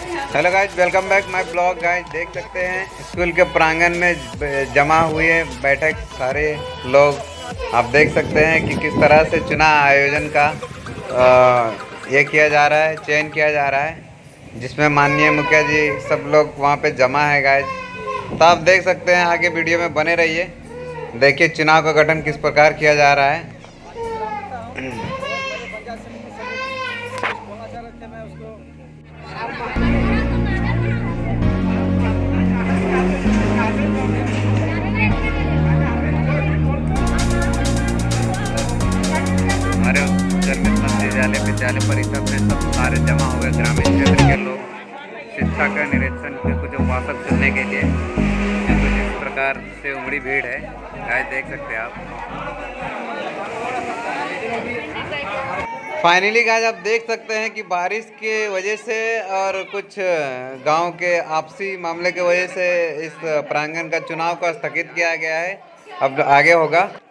Hello guys, welcome back my blog. Guys देख सकते हैं स्कूल के प्रांगण में जमा हुए बैठक सारे लोग। आप देख सकते हैं कि किस तरह से चुनाव आयोजन का ये किया जा रहा है, चयन किया जा रहा है, जिसमें माननीय मुखिया जी सब लोग वहाँ पे जमा है गाइज। तो आप देख सकते हैं, आगे वीडियो में बने रहिए। देखिए चुनाव का गठन किस प्रकार किया जा रहा है। हमारे विद्यालय परिसर में सब सारे जमा हुए ग्रामीण क्षेत्र के लोग शिक्षा का निरीक्षण कुछ उपासक चुनने के लिए। कुछ इस प्रकार से उमड़ी भीड़ है गाइस, देख सकते हैं आप। फाइनली गाइस आप देख सकते हैं कि बारिश के वजह से और कुछ गांव के आपसी मामले के वजह से इस प्रांगण का चुनाव को स्थगित किया गया है। अब आगे होगा।